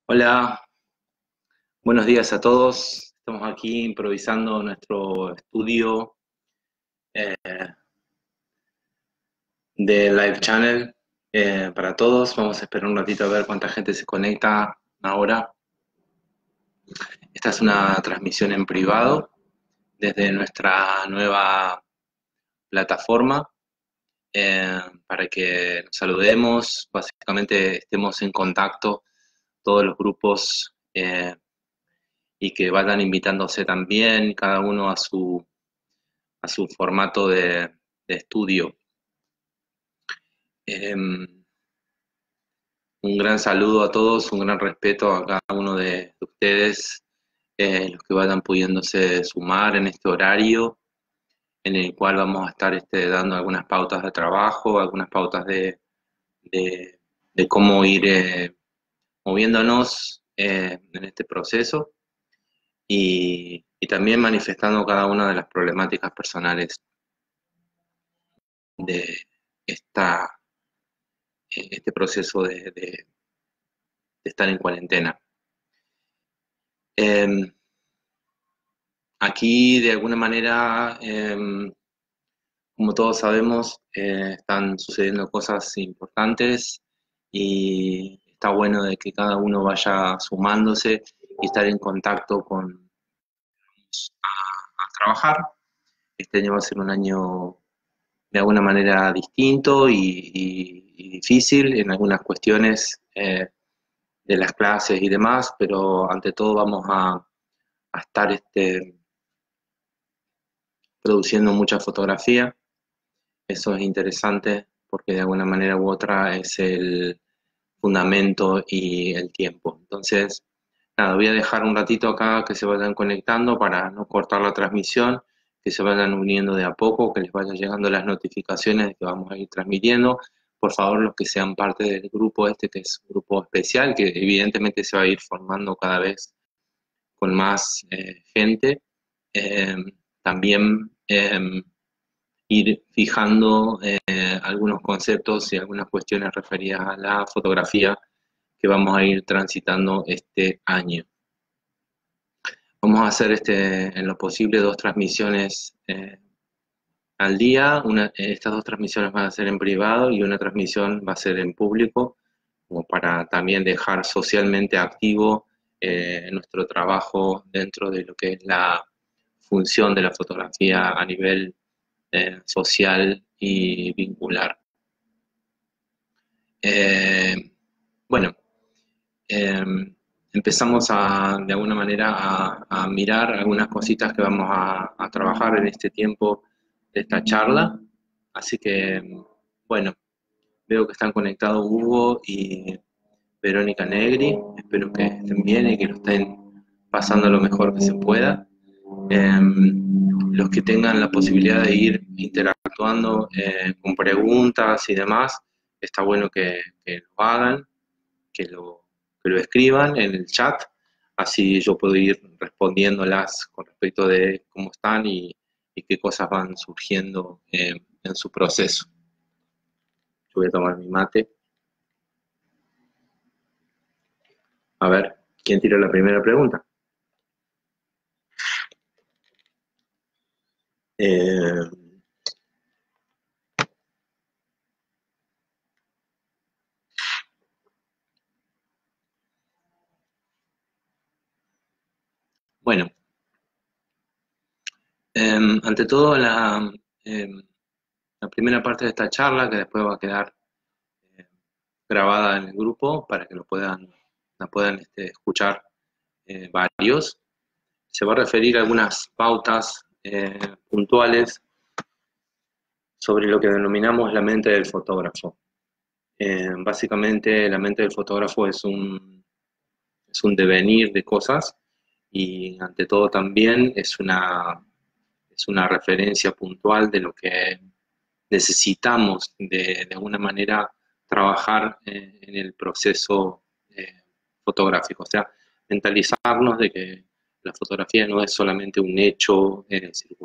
Hola, buenos días a todos. Estamos aquí improvisando nuestro estudio eh, de Live Channel para todos. Vamos a esperar un ratito a ver cuánta gente se conecta ahora. Esta es una transmisión en privado desde nuestra nueva plataforma para que nos saludemos, básicamente estemos en contacto todos los grupos y que vayan invitándose también, cada uno a su formato de estudio. Un gran saludo a todos, un gran respeto a cada uno de ustedes, los que vayan pudiéndose sumar en este horario, en el cual vamos a estar dando algunas pautas de trabajo, algunas pautas de, de cómo ir moviéndonos en este proceso y también manifestando cada una de las problemáticas personales de esta este proceso de estar en cuarentena. Aquí, de alguna manera, como todos sabemos, están sucediendo cosas importantes y está bueno de que cada uno vaya sumándose y estar en contacto con a trabajar. Este año va a ser un año de alguna manera distinto y difícil en algunas cuestiones de las clases y demás, pero ante todo vamos a estar produciendo mucha fotografía. Eso es interesante porque de alguna manera u otra es el fundamento y el tiempo. Entonces, nada, voy a dejar un ratito acá que se vayan conectando para no cortar la transmisión, que se vayan uniendo de a poco, que les vayan llegando las notificaciones de que vamos a ir transmitiendo. Por favor, los que sean parte del grupo que es un grupo especial, que evidentemente se va a ir formando cada vez con más gente, eh, también ir fijando algunos conceptos y algunas cuestiones referidas a la fotografía que vamos a ir transitando este año. Vamos a hacer en lo posible 2 transmisiones al día. Estas 2 transmisiones van a ser en privado y una transmisión va a ser en público, como para también dejar socialmente activo nuestro trabajo dentro de lo que es la función de la fotografía a nivel social y vincular. Bueno, empezamos de alguna manera a mirar algunas cositas que vamos a trabajar en este tiempo de esta charla. Así que, bueno, veo que están conectados Hugo y Verónica Negri. Espero que estén bien y que lo estén pasando lo mejor que se pueda. Los que tengan la posibilidad de ir interactuando con preguntas y demás, está bueno que lo hagan, que lo escriban en el chat, así yo puedo ir respondiéndolas con respecto de cómo están y qué cosas van surgiendo en su proceso. Yo voy a tomar mi mate. A ver, ¿quién tira la primera pregunta? Bueno, ante todo la primera parte de esta charla, que después va a quedar eh, grabada en el grupo para que la puedan escuchar varios, se va a referir a algunas pautas puntuales sobre lo que denominamos la mente del fotógrafo. Básicamente la mente del fotógrafo es un devenir de cosas y ante todo también es una referencia puntual de lo que necesitamos de alguna manera trabajar en el proceso fotográfico. O sea, mentalizarnos de que la fotografía no es solamente un hecho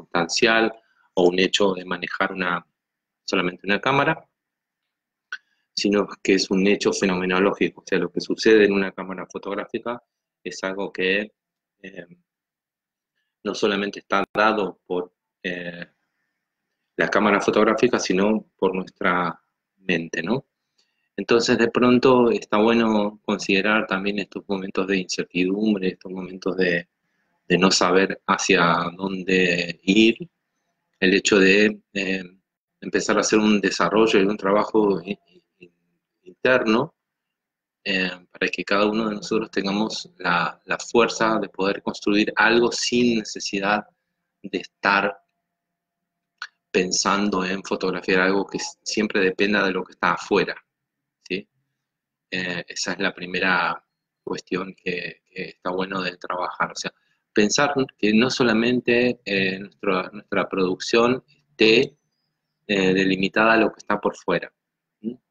circunstancial o un hecho de manejar solamente una cámara, sino que es un hecho fenomenológico. O sea, lo que sucede en una cámara fotográfica es algo que eh, no solamente está dado por eh, la cámara fotográfica, sino por nuestra mente, ¿no? Entonces, de pronto está bueno considerar también estos momentos de incertidumbre, estos momentos de no saber hacia dónde ir, el hecho de empezar a hacer un desarrollo y un trabajo interno para que cada uno de nosotros tengamos la fuerza de poder construir algo sin necesidad de estar pensando en fotografiar algo que siempre dependa de lo que está afuera, ¿sí? Esa es la primera cuestión que está bueno de trabajar. O sea, pensar que no solamente nuestra producción esté delimitada a lo que está por fuera. ¿Sí?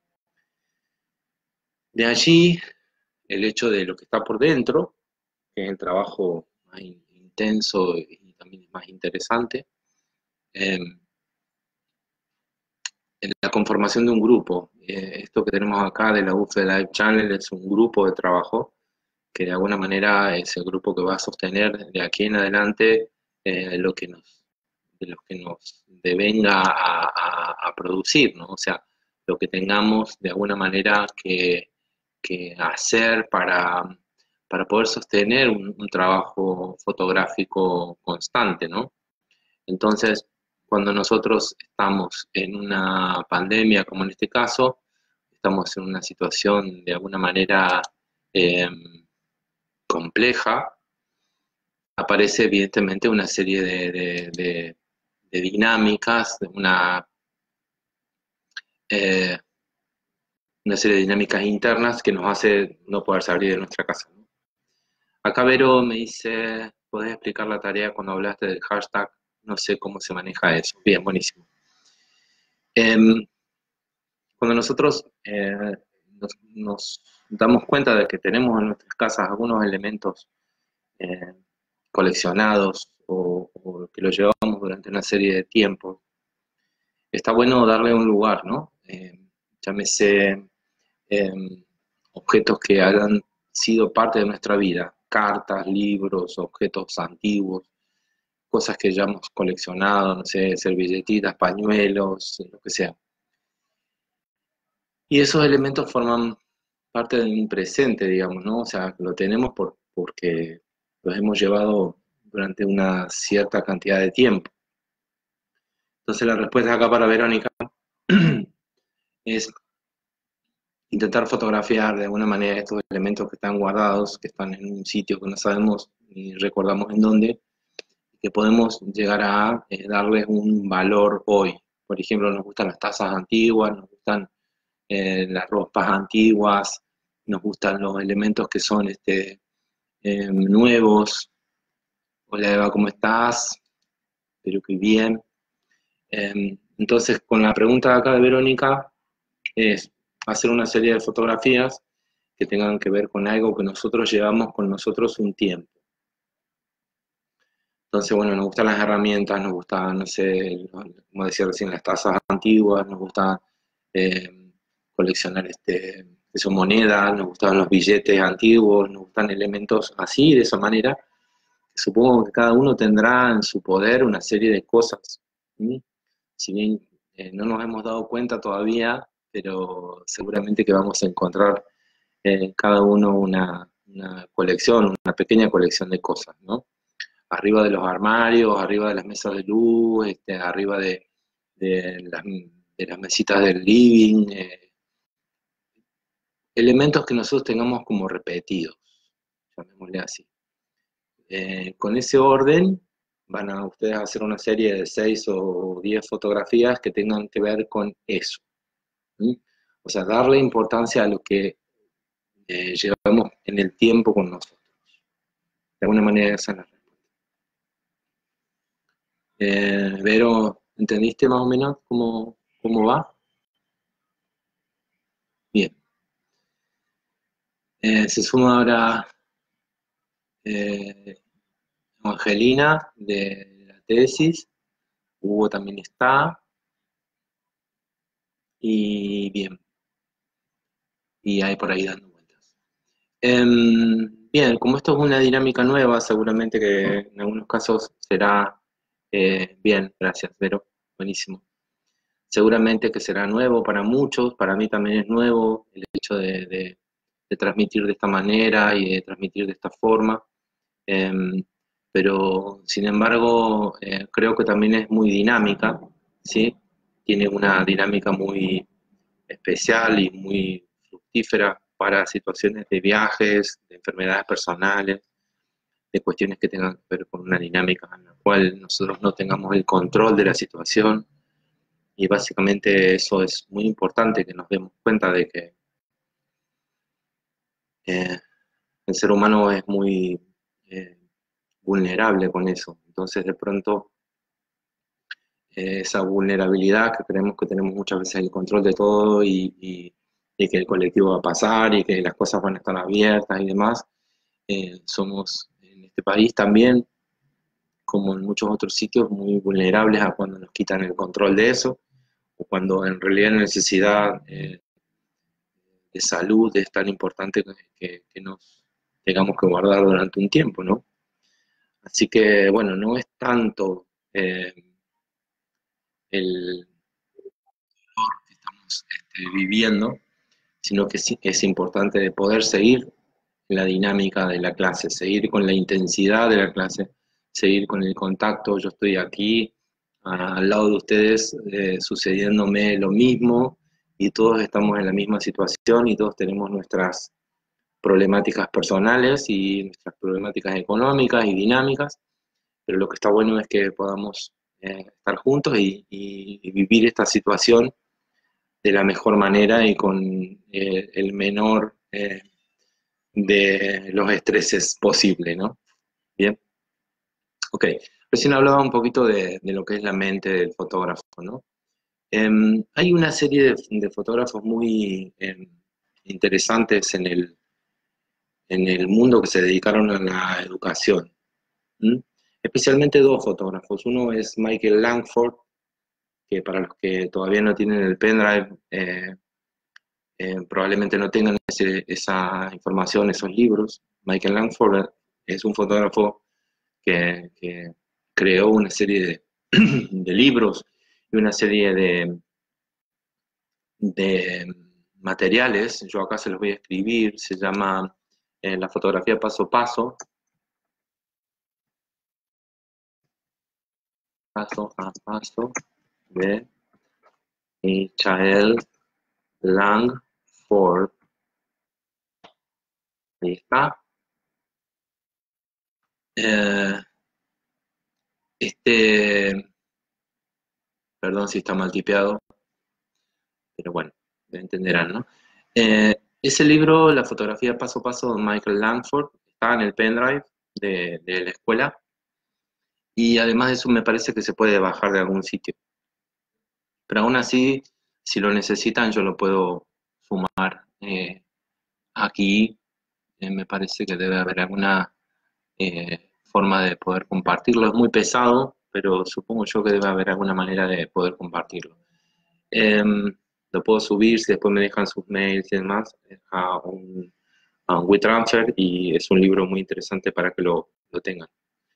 De allí, el hecho de lo que está por dentro, que es el trabajo más intenso y también más interesante, eh, en la conformación de un grupo. Esto que tenemos acá de la UFE Live Channel es un grupo de trabajo que de alguna manera es el grupo que va a sostener de aquí en adelante lo que de lo que nos devenga a producir, ¿no? O sea, lo que tengamos de alguna manera que hacer para poder sostener un trabajo fotográfico constante, ¿no? Entonces, cuando nosotros estamos en una pandemia, como en este caso, estamos en una situación de alguna manera eh, compleja, aparece evidentemente una serie de dinámicas, eh, una serie de dinámicas internas que nos hace no poder salir de nuestra casa, ¿no? Acá Vero me dice, ¿podés explicar la tarea cuando hablaste del hashtag? No sé cómo se maneja eso. Bien, buenísimo. Eh, Cuando nosotros nos damos cuenta de que tenemos en nuestras casas algunos elementos eh, coleccionados o que los llevamos durante una serie de tiempo, está bueno darle un lugar, ¿no? Llámese eh, objetos que hayan sido parte de nuestra vida, cartas, libros, objetos antiguos, cosas que ya hemos coleccionado, no sé, servilletitas, pañuelos, lo que sea. Y esos elementos forman parte de un presente, digamos, ¿no? O sea, lo tenemos porque los hemos llevado durante una cierta cantidad de tiempo. Entonces la respuesta acá para Verónica es intentar fotografiar de alguna manera estos elementos que están guardados, que están en un sitio que no sabemos ni recordamos en dónde, que podemos llegar a darles un valor hoy. Por ejemplo, nos gustan las tazas antiguas, nos gustan las ropas antiguas, nos gustan los elementos que son nuevos. Hola Eva, ¿cómo estás? Espero que bien. Entonces, con la pregunta acá de Verónica, es hacer una serie de fotografías que tengan que ver con algo que nosotros llevamos con nosotros un tiempo. Entonces, bueno, nos gustan las herramientas, nos gustan, no sé, como decía recién, las tazas antiguas, nos gusta coleccionar que son monedas, nos gustan los billetes antiguos, nos gustan elementos así, de esa manera. Supongo que cada uno tendrá en su poder una serie de cosas. ¿Sí? Si bien no nos hemos dado cuenta todavía, pero seguramente que vamos a encontrar cada uno una colección, una pequeña colección de cosas, ¿no? Arriba de los armarios, arriba de las mesas de luz, arriba de las mesitas del living, elementos que nosotros tengamos como repetidos, llamémosle así. Con ese orden van a ustedes hacer una serie de 6 o 10 fotografías que tengan que ver con eso. ¿Sí? O sea, darle importancia a lo que llevamos en el tiempo con nosotros. De alguna manera esa es la respuesta. Vero, ¿entendiste más o menos cómo va? Bien. Se suma ahora eh, Angelina de la tesis. Hugo también está. Y bien. y hay por ahí dando vueltas. Bien, como esto es una dinámica nueva, seguramente que en algunos casos será bien, gracias, Vero, buenísimo. Seguramente que será nuevo para muchos, para mí también es nuevo el hecho de transmitir de esta manera y de transmitir de esta forma, em, pero sin embargo creo que también es muy dinámica, ¿sí? Tiene una dinámica muy especial y muy fructífera para situaciones de viajes, de enfermedades personales, de cuestiones que tengan que ver con una dinámica en la cual nosotros no tengamos el control de la situación. Y básicamente eso es muy importante, que nos demos cuenta de que eh, el ser humano es muy eh, vulnerable con eso. Entonces de pronto esa vulnerabilidad que creemos que tenemos muchas veces el control de todo y que el colectivo va a pasar y que las cosas van a estar abiertas y demás, somos en este país también, como en muchos otros sitios, muy vulnerables a cuando nos quitan el control de eso o cuando en realidad la necesidad de salud es tan importante que nos tengamos que guardar durante un tiempo, ¿no? Así que, bueno, no es tanto el que estamos viviendo, sino que sí es importante de poder seguir la dinámica de la clase, seguir con la intensidad de la clase, seguir con el contacto. Yo estoy aquí al lado de ustedes sucediéndome lo mismo y todos estamos en la misma situación y todos tenemos nuestras problemáticas personales y nuestras problemáticas económicas y dinámicas, pero lo que está bueno es que podamos estar juntos y vivir esta situación de la mejor manera y con el menor de los estreses posible, ¿no? Bien, ok. Recién hablaba un poquito de lo que es la mente del fotógrafo, ¿no? Hay una serie de fotógrafos muy interesantes en el mundo que se dedicaron a la educación. ¿Mm? Especialmente dos fotógrafos. Uno es Michael Langford, que para los que todavía no tienen el pendrive, probablemente no tengan esa información, esos libros. Michael Langford es un fotógrafo que creó una serie de libros y una serie de materiales. Yo acá se los voy a escribir. Se llama La fotografía paso a paso. Paso a paso de Michael Langford. Ahí está. Eh, este, perdón si está mal tipeado, pero bueno, me entenderán, ¿no? Ese libro, La fotografía paso a paso de Michael Langford, está en el pendrive de la escuela y además de eso me parece que se puede bajar de algún sitio. Pero aún así, si lo necesitan, yo lo puedo sumar aquí. Me parece que debe haber alguna forma de poder compartirlo. Es muy pesado, pero supongo yo que debe haber alguna manera de poder compartirlo. Lo puedo subir si después me dejan sus mails y demás a un WeTransfer y es un libro muy interesante para que lo tengan.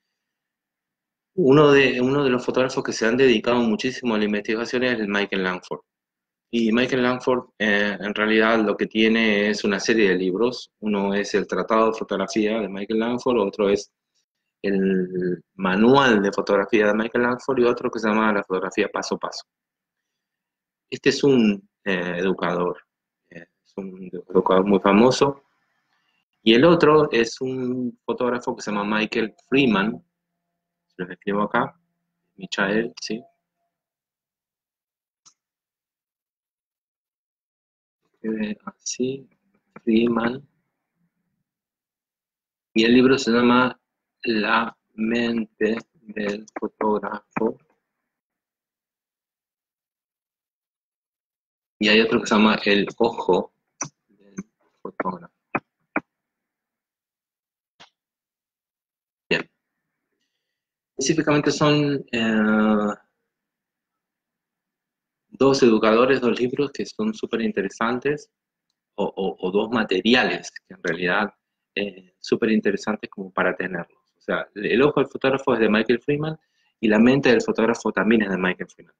Uno de los fotógrafos que se han dedicado muchísimo a la investigación es el Michael Langford. Y Michael Langford en realidad lo que tiene es una serie de libros. Uno es el Tratado de Fotografía de Michael Langford, otro es el Manual de Fotografía de Michael Langford y otro que se llama La fotografía paso a paso. Este es un es un educador muy famoso. Y el otro es un fotógrafo que se llama Michael Freeman, se los escribo acá, Michael, ¿sí? Así, Freeman. Y el libro se llama La mente del fotógrafo. Y hay otro que se llama El ojo del fotógrafo. Bien. Específicamente son dos educadores, dos libros que son súper interesantes. o dos materiales que en realidad súper interesantes como para tenerlos. O sea, el ojo del fotógrafo es de Michael Freeman y la mente del fotógrafo también es de Michael Freeman.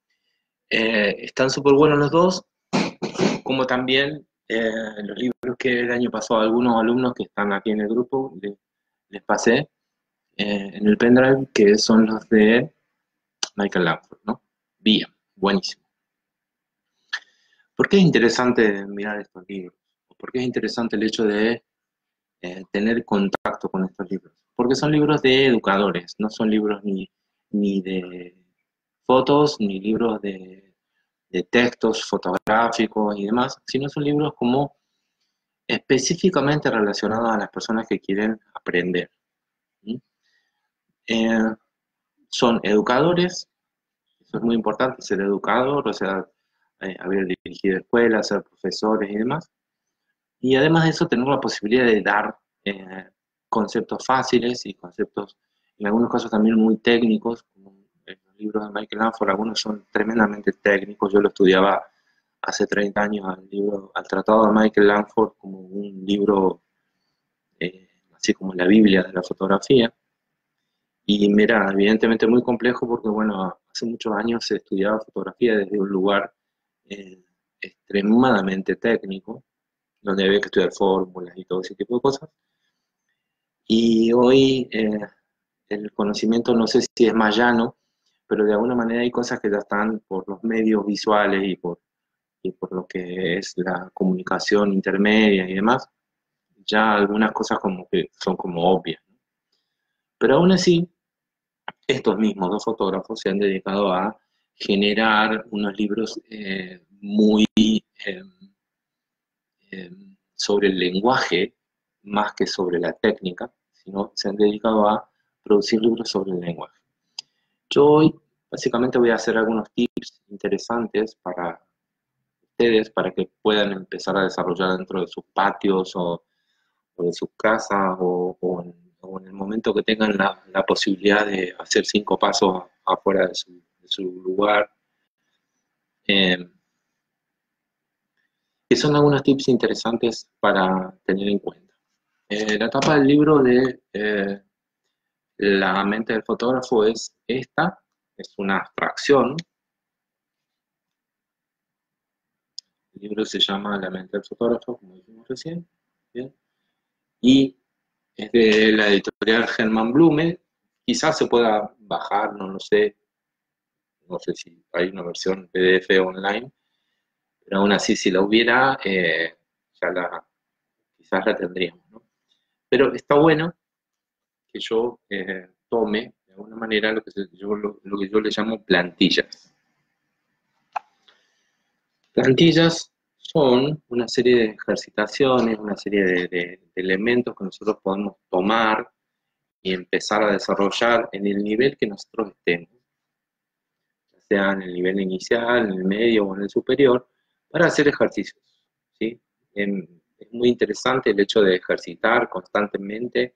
Están súper buenos los dos, como también los libros que el año pasado algunos alumnos que están aquí en el grupo les pasé en el pendrive, que son los de Michael Langford, ¿no? Bien, buenísimo. ¿Por qué es interesante mirar estos libros? ¿Por qué es interesante el hecho de tener contacto con estos libros? Porque son libros de educadores, no son libros ni de fotos, ni libros de textos fotográficos y demás, sino son libros como específicamente relacionados a las personas que quieren aprender. ¿Sí? Eh, Son educadores, eso es muy importante, ser educador, o sea, haber dirigido escuelas, ser profesores y demás. Y además de eso, tener la posibilidad de dar conceptos fáciles y conceptos, en algunos casos también muy técnicos, como en los libros de Michael Langford, algunos son tremendamente técnicos. Yo lo estudiaba hace 30 años al tratado de Michael Langford como un libro, así como la Biblia de la fotografía. Y mira, evidentemente muy complejo porque, bueno, hace muchos años se estudiaba fotografía desde un lugar eh, extremadamente técnico, donde había que estudiar fórmulas y todo ese tipo de cosas. Y hoy el conocimiento no sé si es más llano, pero de alguna manera hay cosas que ya están por los medios visuales y por lo que es la comunicación intermedia y demás, ya algunas cosas como que son como obvias. Pero aún así, estos mismos dos fotógrafos se han dedicado a generar unos libros muy eh, eh, sobre el lenguaje, más que sobre la técnica, sino se han dedicado a producir libros sobre el lenguaje. Yo hoy básicamente voy a hacer algunos tips interesantes para ustedes, para que puedan empezar a desarrollar dentro de sus patios o de sus casas o en el momento que tengan la posibilidad de hacer 5 pasos afuera de su lugar. Eh, que son algunos tips interesantes para tener en cuenta. La tapa del libro de La mente del fotógrafo es esta, es una abstracción. El libro se llama La mente del fotógrafo, como dijimos recién. ¿Bien? Y es de la editorial Hermann Blume. Quizás se pueda bajar, no lo sé, no sé si hay una versión PDF online, pero aún así si la hubiera, quizás la tendríamos, ¿no? Pero está bueno que yo tome de alguna manera lo que yo le llamo plantillas. Plantillas son una serie de ejercitaciones, una serie de elementos que nosotros podemos tomar y empezar a desarrollar en el nivel que nosotros estemos, ya sea en el nivel inicial, en el medio o en el superior, para hacer ejercicios, ¿sí? Es muy interesante el hecho de ejercitar constantemente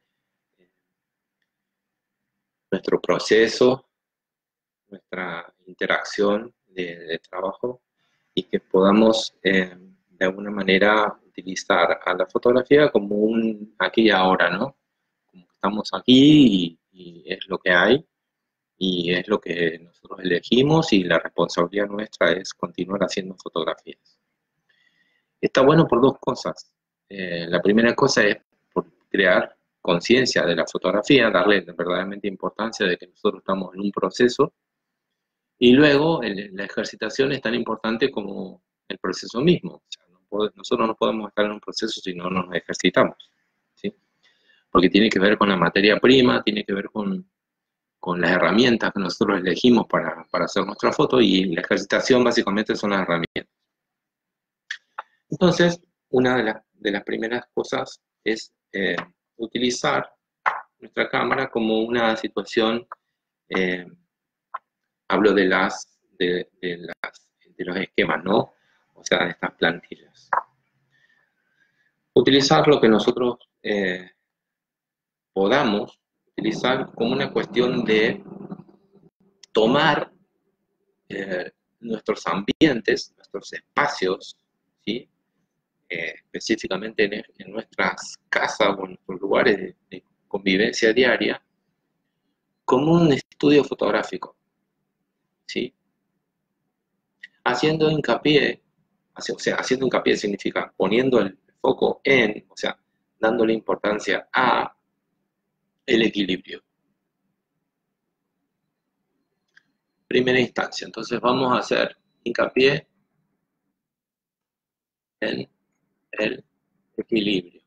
nuestro proceso, nuestra interacción de trabajo y que podamos de alguna manera utilizar a la fotografía como un aquí y ahora, ¿no? Como que estamos aquí y es lo que hay y es lo que nosotros elegimos y la responsabilidad nuestra es continuar haciendo fotografías. Está bueno por dos cosas. La primera cosa es por crear conciencia de la fotografía, darle verdaderamente importancia de que nosotros estamos en un proceso. Y luego la ejercitación es tan importante como el proceso mismo. O sea, nosotros no podemos estar en un proceso si no nos ejercitamos, ¿sí? Porque tiene que ver con la materia prima, tiene que ver con las herramientas que nosotros elegimos para hacer nuestra foto y la ejercitación básicamente son las herramientas. Entonces, una de las primeras cosas es utilizar nuestra cámara como una situación, eh, hablo de los esquemas, ¿no? O sea, de estas plantillas. Utilizar lo que nosotros podamos utilizar como una cuestión de tomar nuestros ambientes, nuestros espacios, ¿sí? específicamente en nuestras casas o en nuestros lugares de convivencia diaria, como un estudio fotográfico, ¿sí? Haciendo hincapié, o sea, haciendo hincapié significa poniendo el foco en, o sea, dándole importancia a el equilibrio. Primera instancia, entonces vamos a hacer hincapié en el equilibrio.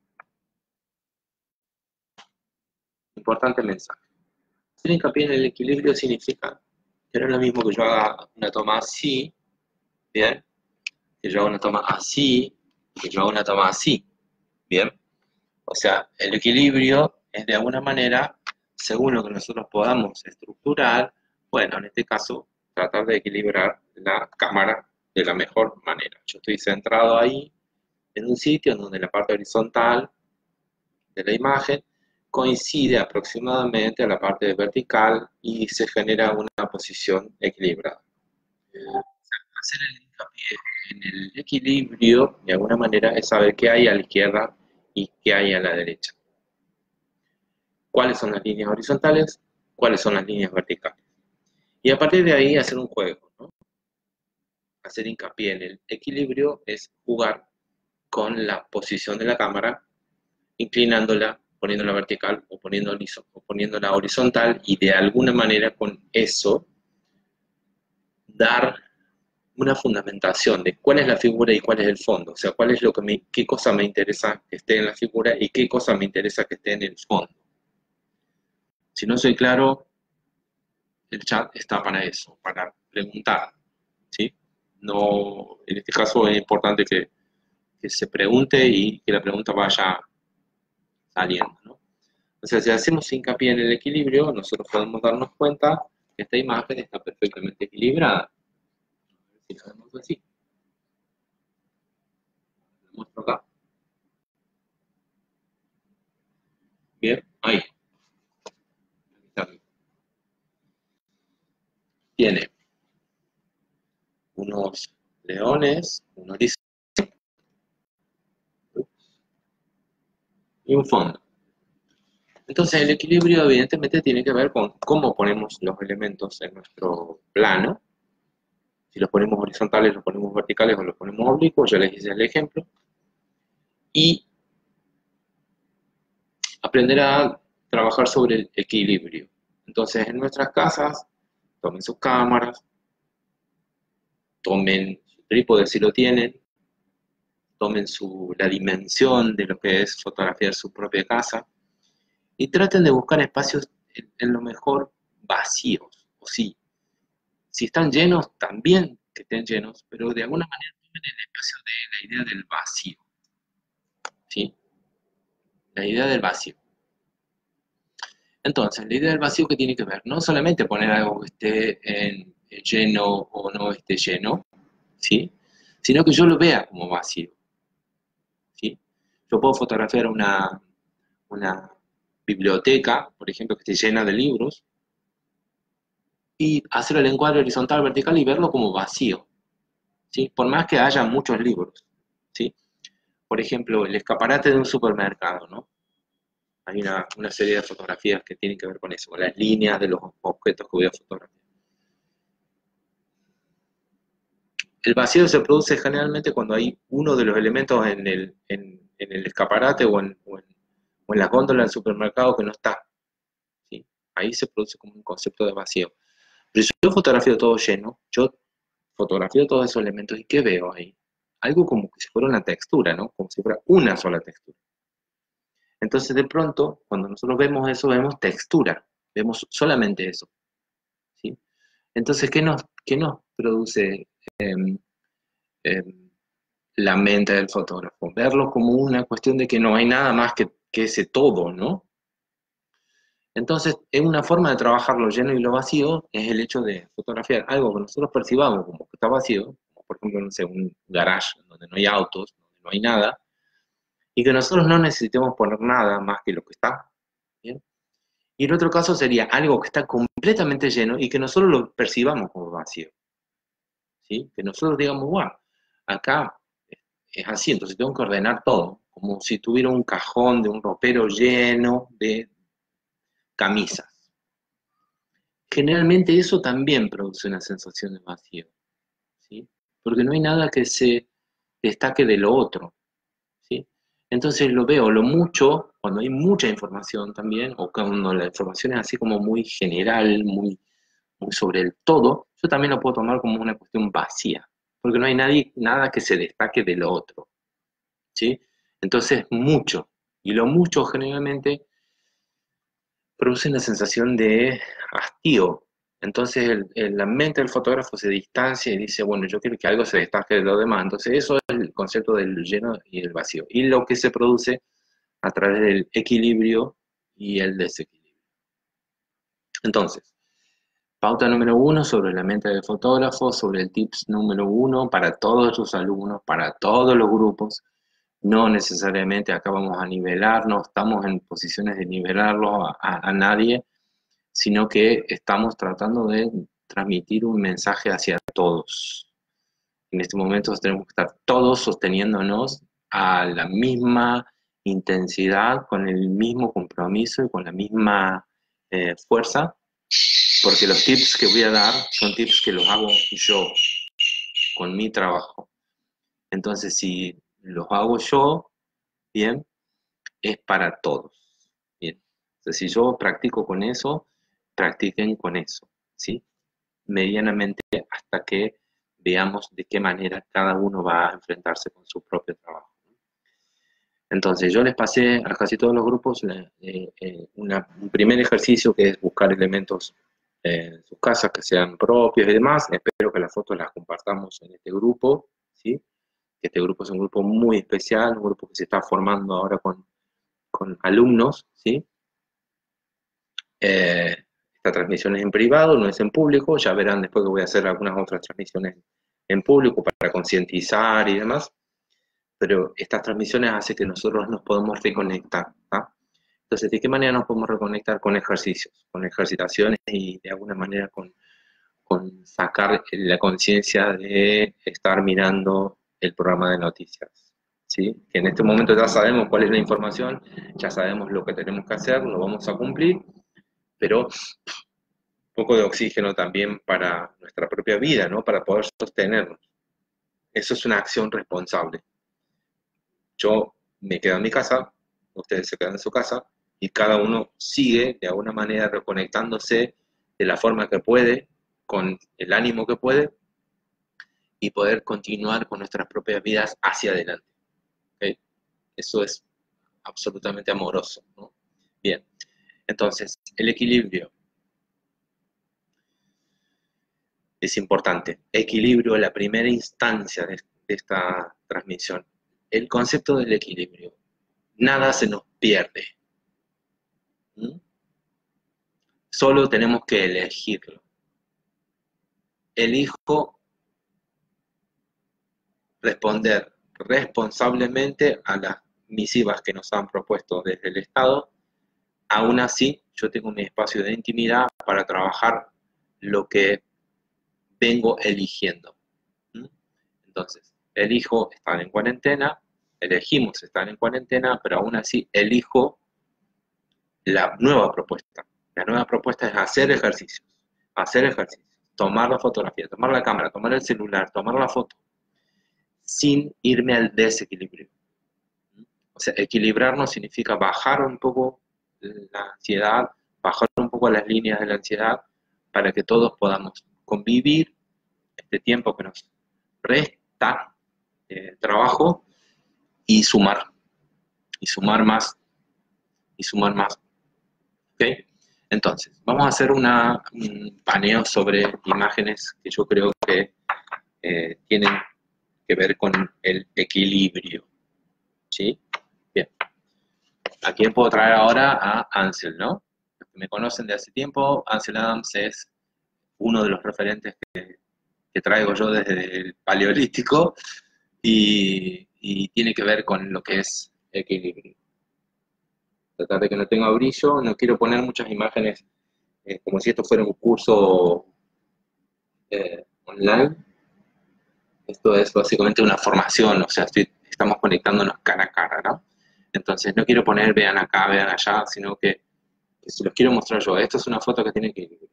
Importante mensaje. Hacer hincapié en el equilibrio significa que no es lo mismo que yo haga una toma así, ¿bien? Que yo haga una toma así, que yo haga una toma así, ¿bien? O sea, el equilibrio es de alguna manera, según lo que nosotros podamos estructurar, bueno, en este caso, tratar de equilibrar la cámara de la mejor manera. Yo estoy centrado ahí, en un sitio en donde la parte horizontal de la imagen coincide aproximadamente a la parte vertical y se genera una posición equilibrada. Hacer el hincapié en el equilibrio, de alguna manera, es saber qué hay a la izquierda y qué hay a la derecha. Cuáles son las líneas horizontales, cuáles son las líneas verticales. Y a partir de ahí hacer un juego, ¿no? Hacer hincapié en el equilibrio es jugar con la posición de la cámara, inclinándola, poniéndola vertical o poniéndola horizontal, y de alguna manera con eso dar una fundamentación de cuál es la figura y cuál es el fondo, o sea, cuál es qué cosa me interesa que esté en la figura y qué cosa me interesa que esté en el fondo. Si no soy claro, el chat está para eso, para preguntar, ¿sí? No, en este caso es importante que se pregunte y que la pregunta vaya saliendo, ¿no? O sea, si hacemos hincapié en el equilibrio, nosotros podemos darnos cuenta que esta imagen está perfectamente equilibrada. Si lo hacemos así, lo muestro acá. Bien, ahí. Tiene unos leones, un horizonte y un fondo. Entonces el equilibrio evidentemente tiene que ver con cómo ponemos los elementos en nuestro plano. Si los ponemos horizontales, los ponemos verticales o los ponemos oblicuos, ya les hice el ejemplo. Y aprender a trabajar sobre el equilibrio. Entonces en nuestras casas, tomen sus cámaras, tomen su trípode si lo tienen, tomen la dimensión de lo que es fotografiar su propia casa y traten de buscar espacios en lo mejor vacíos. O sí, si están llenos, también que estén llenos, pero de alguna manera tomen el espacio de la idea del vacío. ¿Sí? La idea del vacío. Entonces, la idea del vacío que tiene que ver, no solamente poner algo que esté lleno o no esté lleno, ¿sí? Sino que yo lo vea como vacío. ¿Sí? Yo puedo fotografiar una biblioteca, por ejemplo, que esté llena de libros, y hacer el encuadre horizontal, vertical y verlo como vacío, ¿sí? Por más que haya muchos libros, ¿sí? Por ejemplo, el escaparate de un supermercado, ¿no? Hay una serie de fotografías que tienen que ver con eso, con las líneas de los objetos que voy a fotografiar. El vacío se produce generalmente cuando hay uno de los elementos en el escaparate o en la góndola del supermercado que no está, ¿sí? Ahí se produce como un concepto de vacío. Pero si yo fotografío todo lleno, yo fotografío todos esos elementos y ¿qué veo ahí? Algo como si fuera una textura, ¿no? Como si fuera una sola textura. Entonces de pronto, cuando nosotros vemos eso, vemos textura, vemos solamente eso, ¿sí? Entonces, ¿qué nos produce eh, la mente del fotógrafo? Verlo como una cuestión de que no hay nada más que ese todo, ¿no? Entonces, es una forma de trabajar lo lleno y lo vacío, es el hecho de fotografiar algo que nosotros percibamos como que está vacío, como por ejemplo, no sé, un garage donde no hay autos, donde no hay nada, y que nosotros no necesitemos poner nada más que lo que está, ¿bien? Y el otro caso sería algo que está completamente lleno y que nosotros lo percibamos como vacío, ¿sí? Que nosotros digamos, wow, acá es así, entonces tengo que ordenar todo, como si tuviera un cajón de un ropero lleno de camisas. Generalmente eso también produce una sensación de vacío, ¿sí? Porque no hay nada que se destaque de lo otro, ¿sí? Entonces lo veo, lo mucho, cuando hay mucha información también, o cuando la información es así como muy general, muy sobre el todo, yo también lo puedo tomar como una cuestión vacía, porque no hay nada que se destaque de lo otro, ¿sí? Entonces mucho, y lo mucho generalmente produce una sensación de hastío. Entonces la mente del fotógrafo se distancia y dice, bueno, yo quiero que algo se destaque de lo demás. Entonces eso es el concepto del lleno y el vacío. Y lo que se produce a través del equilibrio y el desequilibrio. Entonces, pauta número 1 sobre la mente del fotógrafo, sobre el tips número 1 para todos los alumnos, para todos los grupos. No necesariamente acá vamos a nivelar, no estamos en posiciones de nivelarlo a nadie, sino que estamos tratando de transmitir un mensaje hacia todos. En este momento tenemos que estar todos sosteniéndonos a la misma intensidad, con el mismo compromiso y con la misma fuerza, porque los tips que voy a dar son tips que los hago yo, con mi trabajo. Entonces, si los hago yo, bien, es para todos. Bien. Entonces, si yo practico con eso, practiquen con eso, ¿sí? Medianamente hasta que veamos de qué manera cada uno va a enfrentarse con su propio trabajo. Entonces, yo les pasé a casi todos los grupos un primer ejercicio que es buscar elementos en sus casas que sean propios y demás. Espero que las fotos las compartamos en este grupo, ¿sí? Este grupo es un grupo muy especial, un grupo que se está formando ahora con alumnos, ¿sí? Esta transmisión es en privado, no es en público, ya verán después que voy a hacer algunas otras transmisiones en público para concientizar y demás, pero estas transmisiones hacen que nosotros nos podamos reconectar, ¿tá? Entonces, ¿de qué manera nos podemos reconectar? Con ejercicios, con ejercitaciones y de alguna manera con sacar la conciencia de estar mirando el programa de noticias, ¿sí? Que en este momento ya sabemos cuál es la información, ya sabemos lo que tenemos que hacer, lo vamos a cumplir, pero un poco de oxígeno también para nuestra propia vida, ¿no? Para poder sostenernos. Eso es una acción responsable. Yo me quedo en mi casa, ustedes se quedan en su casa, y cada uno sigue de alguna manera reconectándose de la forma que puede, con el ánimo que puede, y poder continuar con nuestras propias vidas hacia adelante. ¿Okay? Eso es absolutamente amoroso, ¿no? Bien, entonces, el equilibrio es importante. Equilibrio, la primera instancia de esta transmisión. El concepto del equilibrio. Nada se nos pierde. ¿Mm? Solo tenemos que elegirlo. Elijo responder responsablemente a las misivas que nos han propuesto desde el Estado. Aún así, yo tengo mi espacio de intimidad para trabajar lo que vengo eligiendo. ¿Mm? Entonces, elijo estar en cuarentena, elegimos estar en cuarentena, pero aún así elijo la nueva propuesta. La nueva propuesta es hacer ejercicios, tomar la fotografía, tomar la cámara, tomar el celular, tomar la foto, sin irme al desequilibrio. O sea, equilibrarnos significa bajar un poco la ansiedad, bajar un poco las líneas de la ansiedad, para que todos podamos convivir este tiempo que nos resta trabajo y sumar más, y sumar más. ¿Okay? Entonces, vamos a hacer un paneo sobre imágenes que yo creo que tienen que ver con el equilibrio. ¿Sí? Bien. ¿A quién puedo traer ahora? A Ansel, ¿no? Los que me conocen de hace tiempo, Ansel Adams es uno de los referentes que traigo yo desde el Paleolítico y tiene que ver con lo que es equilibrio. Tratar de que no tenga brillo, no quiero poner muchas imágenes como si esto fuera un curso online. Esto es básicamente una formación, o sea, estoy estamos conectándonos cara a cara, ¿no? Entonces no quiero poner vean acá, vean allá, sino que si los quiero mostrar yo. Esta es una foto que tiene equilibrio.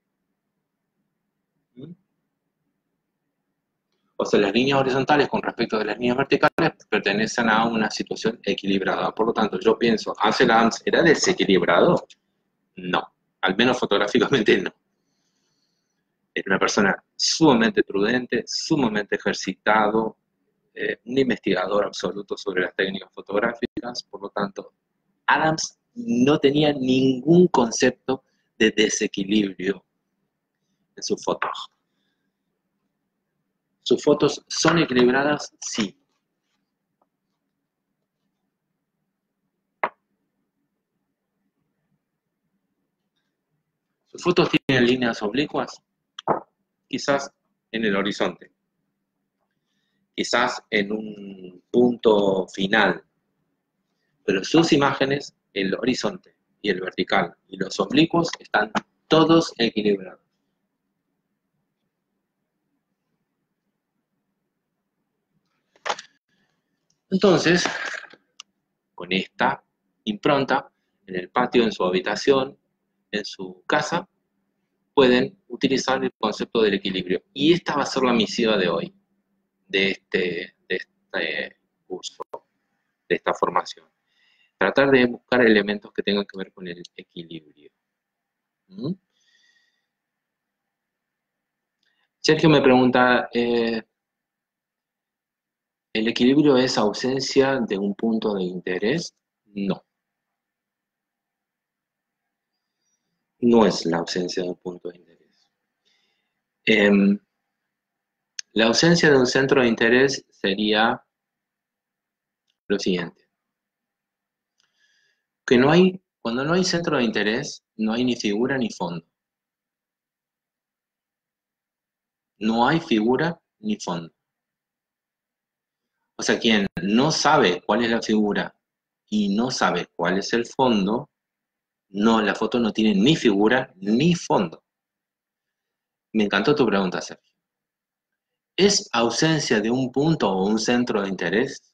O sea, las líneas horizontales con respecto de las líneas verticales pertenecen a una situación equilibrada. Por lo tanto, yo pienso, ¿Ansel Adams era desequilibrado? No, al menos fotográficamente no. Es una persona sumamente prudente, sumamente ejercitado, un investigador absoluto sobre las técnicas fotográficas. Por lo tanto, Adams no tenía ningún concepto de desequilibrio en sus fotos. ¿Sus fotos son equilibradas? Sí. ¿Sus fotos tienen líneas oblicuas? Quizás en el horizonte, quizás en un punto final, pero sus imágenes, el horizonte y el vertical y los oblicuos están todos equilibrados. Entonces, con esta impronta, en el patio, en su habitación, en su casa, pueden utilizar el concepto del equilibrio. Y esta va a ser la misiva de hoy, de este curso, de esta formación. Tratar de buscar elementos que tengan que ver con el equilibrio. ¿Mm? Sergio me pregunta, ¿el equilibrio es ausencia de un punto de interés? No, no es la ausencia de un punto de interés. La ausencia de un centro de interés sería lo siguiente, que cuando no hay centro de interés, no hay ni figura ni fondo. No hay figura ni fondo. O sea, quien no sabe cuál es la figura y no sabe cuál es el fondo, no, la foto no tiene ni figura ni fondo. Me encantó tu pregunta, Sergio. ¿Es ausencia de un punto o un centro de interés?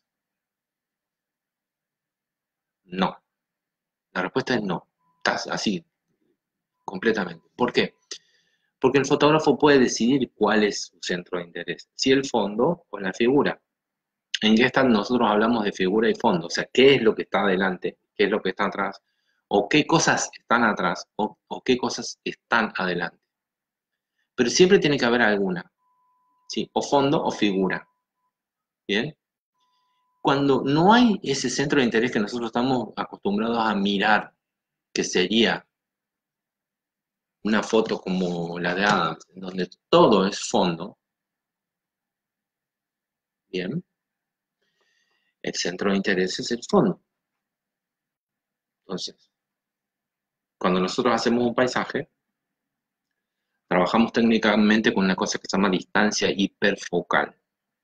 No. La respuesta es no. Estás así, completamente. ¿Por qué? Porque el fotógrafo puede decidir cuál es su centro de interés, si el fondo o la figura. En Gestalt nosotros hablamos de figura y fondo, o sea, qué es lo que está adelante, qué es lo que está atrás, o qué cosas están atrás, o qué cosas están adelante. Pero siempre tiene que haber alguna, ¿sí? O fondo o figura. ¿Bien? Cuando no hay ese centro de interés que nosotros estamos acostumbrados a mirar, que sería una foto como la de Adams, en donde todo es fondo, ¿bien? El centro de interés es el fondo. Entonces, cuando nosotros hacemos un paisaje, trabajamos técnicamente con una cosa que se llama distancia hiperfocal.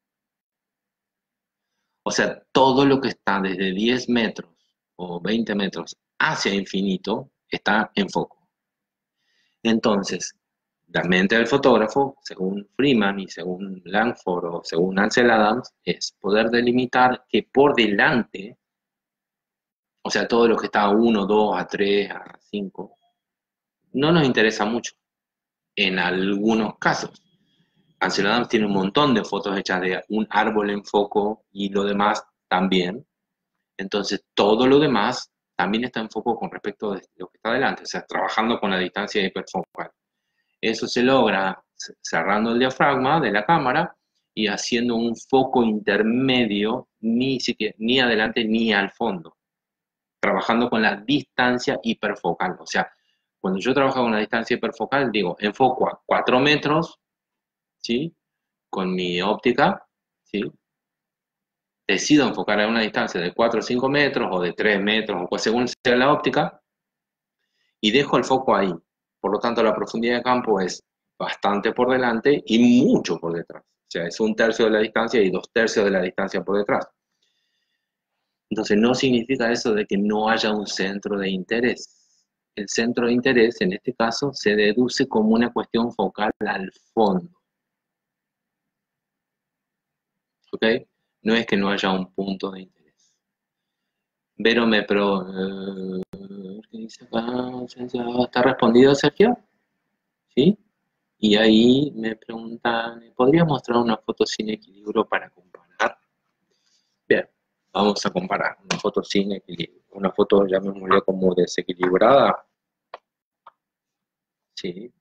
O sea, todo lo que está desde 10 metros o 20 metros hacia infinito está en foco. Entonces, la mente del fotógrafo, según Freeman y según Langford o según Ansel Adams, es poder delimitar que por delante, o sea, todo lo que está a 1, 2, a 3, a 5, no nos interesa mucho en algunos casos. Ansel Adams tiene un montón de fotos hechas de un árbol en foco y lo demás también. Entonces, todo lo demás también está en foco con respecto de lo que está adelante, o sea, trabajando con la distancia hiperfocal. Eso se logra cerrando el diafragma de la cámara y haciendo un foco intermedio ni adelante ni al fondo, trabajando con la distancia hiperfocal. O sea, cuando yo trabajo con la distancia hiperfocal, digo, enfoco a 4 metros, ¿sí? Con mi óptica, ¿sí? Decido enfocar a una distancia de 4 o 5 metros o de 3 metros, o según sea la óptica, y dejo el foco ahí. Por lo tanto, la profundidad de campo es bastante por delante y mucho por detrás. O sea, es 1/3 de la distancia y 2/3 de la distancia por detrás. Entonces, no significa eso de que no haya un centro de interés. El centro de interés, en este caso, se deduce como una cuestión focal al fondo. ¿Ok? No es que no haya un punto de interés. Vero me pro... ¿qué dice acá? ¿Está respondido, Sergio? ¿Sí? Y ahí me preguntan, ¿podrías mostrar una foto sin equilibrio para comparar? Bien, vamos a comparar una foto sin equilibrio. Una foto, llamémosle como desequilibrada. Sí.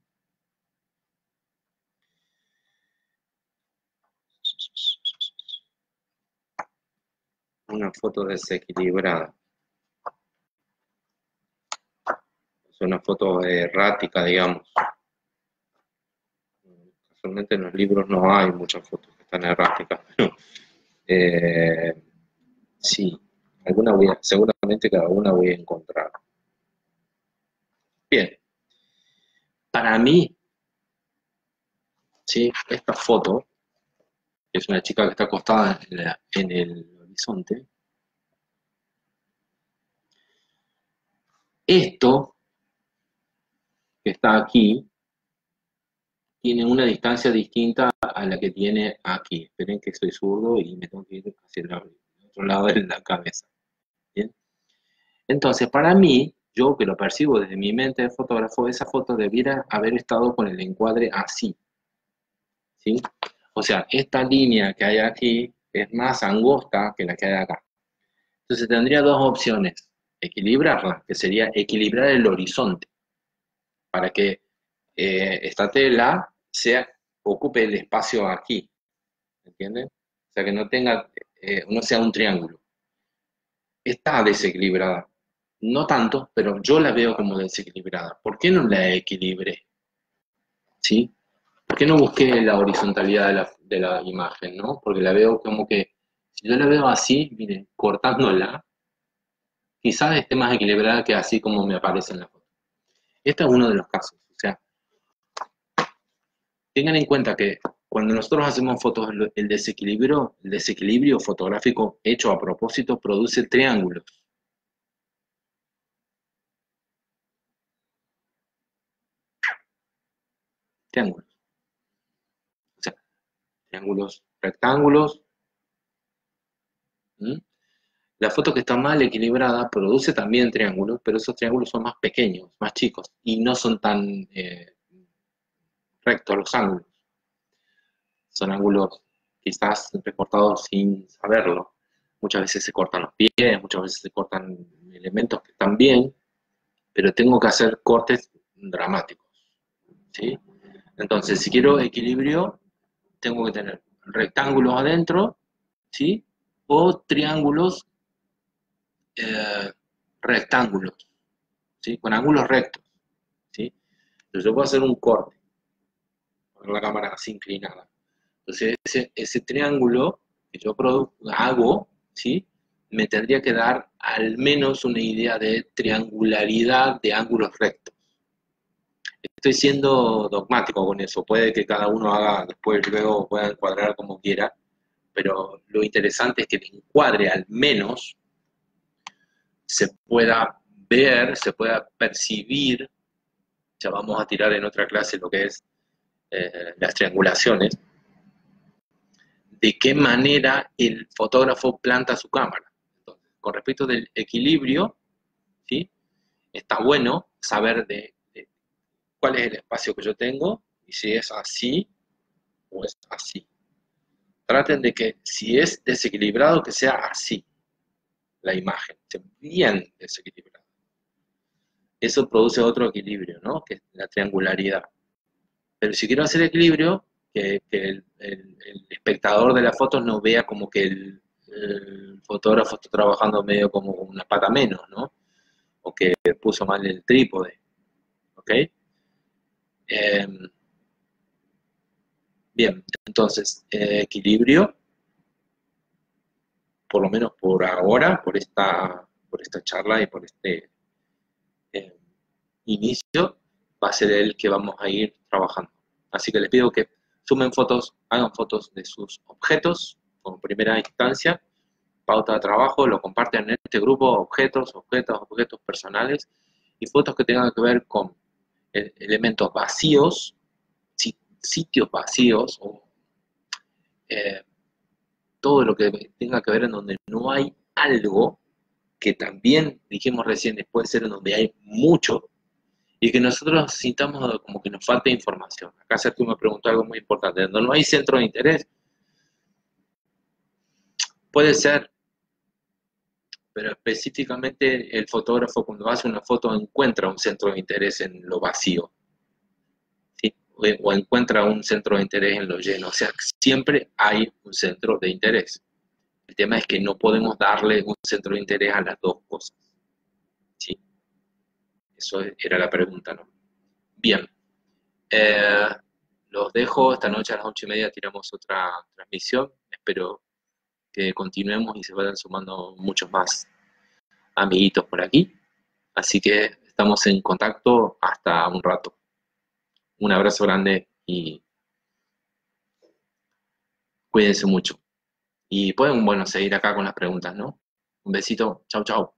Una foto desequilibrada. Es una foto errática, digamos. Casualmente en los libros no hay muchas fotos que están erráticas. Eh, sí, seguramente cada una voy a encontrar. Bien, para mí, sí, esta foto, que es una chica que está acostada en el horizonte, esto que está aquí tiene una distancia distinta a la que tiene aquí. Esperen que soy zurdo y me tengo que ir hacia el otro lado de la cabeza. ¿Bien? Entonces, para mí, yo que lo percibo desde mi mente de fotógrafo, esa foto debiera haber estado con el encuadre así. ¿Sí? O sea, esta línea que hay aquí es más angosta que la que hay acá. Entonces tendría dos opciones. Equilibrarla, que sería equilibrar el horizonte, para que esta tela ocupe el espacio aquí. ¿Entienden? O sea, que no sea un triángulo. Está desequilibrada. No tanto, pero yo la veo como desequilibrada. ¿Por qué no la equilibré? ¿Sí? ¿Por qué no busqué la horizontalidad de la imagen, no? Porque la veo como que, si yo la veo así, miren, cortándola, quizás esté más equilibrada que así como me aparece en la foto. Este es uno de los casos. O sea, tengan en cuenta que cuando nosotros hacemos fotos, el desequilibrio fotográfico hecho a propósito produce triángulos. Triángulos. O sea, triángulos, rectángulos. ¿Mm? La foto que está mal equilibrada produce también triángulos, pero esos triángulos son más pequeños, más chicos, y no son tan rectos los ángulos. Son ángulos quizás recortados sin saberlo. Muchas veces se cortan los pies, muchas veces se cortan elementos que están bien, pero tengo que hacer cortes dramáticos. ¿Sí? Entonces, si quiero equilibrio, tengo que tener rectángulos adentro, ¿sí? O triángulos eh, rectángulos, ¿sí? Con ángulos rectos, ¿sí? Entonces yo puedo hacer un corte, poner la cámara así inclinada. Entonces ese triángulo que yo hago, ¿sí? Me tendría que dar al menos una idea de triangularidad de ángulos rectos. Estoy siendo dogmático con eso, puede que cada uno haga después, luego pueda encuadrar como quiera, pero lo interesante es que el encuadre al menos se pueda ver, se pueda percibir. Ya vamos a tirar en otra clase lo que es las triangulaciones, de qué manera el fotógrafo planta su cámara. Entonces, con respecto del equilibrio, ¿sí? Está bueno saber de cuál es el espacio que yo tengo y si es así o es así. Traten de que si es desequilibrado, que sea así la imagen, bien desequilibrado. Eso produce otro equilibrio, ¿no? Que es la triangularidad. Pero si quiero hacer equilibrio, que el espectador de las fotos no vea como que el fotógrafo está trabajando medio como una pata menos, ¿no? O que puso mal el trípode, ¿ok? Bien, entonces, equilibrio, por lo menos por ahora, por esta charla y por este eh, inicio, va a ser el que vamos a ir trabajando. Así que les pido que sumen fotos, hagan fotos de sus objetos como primera instancia, pauta de trabajo, lo comparten en este grupo, objetos personales y fotos que tengan que ver con elementos vacíos, sitios vacíos o eh, todo lo que tenga que ver en donde no hay algo, que también dijimos recién, puede ser en donde hay mucho, y que nosotros sintamos como que nos falta información. Acá Sergio me preguntó algo muy importante, donde no hay centro de interés, puede ser, pero específicamente el fotógrafo cuando hace una foto encuentra un centro de interés en lo vacío, ¿sí? O encuentra un centro de interés en lo lleno, o sea, siempre hay un centro de interés. El tema es que no podemos darle un centro de interés a las dos cosas, ¿sí? Eso era la pregunta, ¿no? Bien, eh, los dejo, esta noche a las 8:30 tiramos otra transmisión, espero que continuemos y se vayan sumando muchos más amiguitos por aquí. Así que estamos en contacto hasta un rato. Un abrazo grande y cuídense mucho. Y pueden, bueno, seguir acá con las preguntas, ¿no? Un besito. Chau, chau.